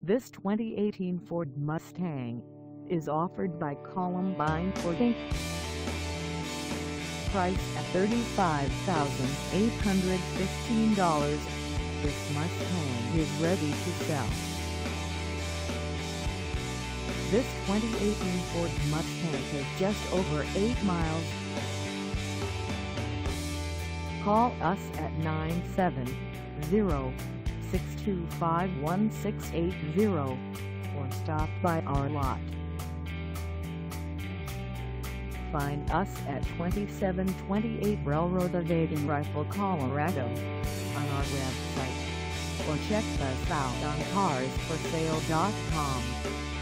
This 2018 Ford Mustang is offered by Columbine Ford Inc. Price at $35,815, this Mustang is ready to sell. This 2018 Ford Mustang has just over 8 miles. Call us at 970-625-1680 or stop by our lot. Find us at 2728 Railroad Ave Rifle, Colorado on our website, or check us out on carsforsale.com.